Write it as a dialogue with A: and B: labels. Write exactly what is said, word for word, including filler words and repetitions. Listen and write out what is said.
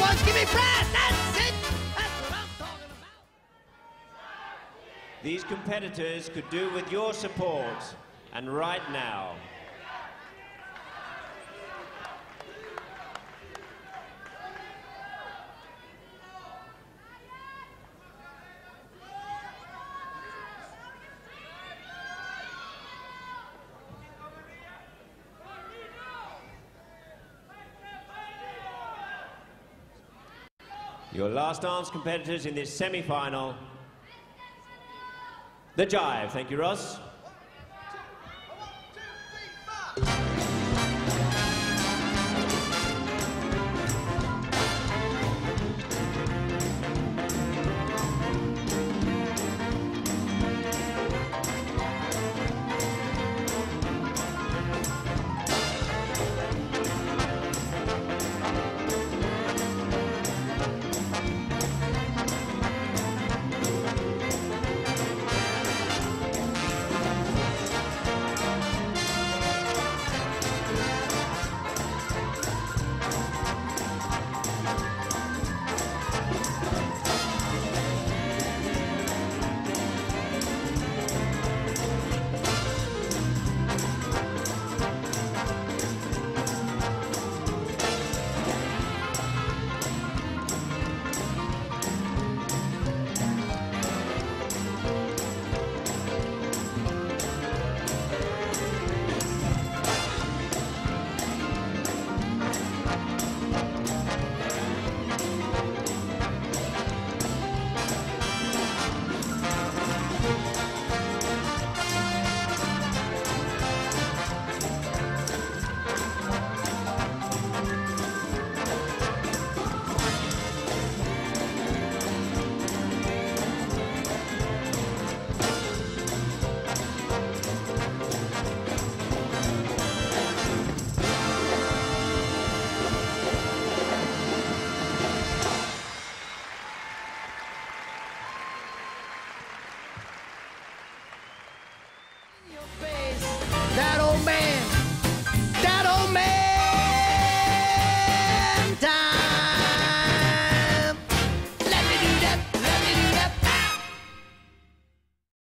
A: once, give me brass. That's it. That's what I'm talking about.
B: These competitors could do with your support, and right now. Your last dance competitors in this semi-final. The Jive. Thank you, Ross.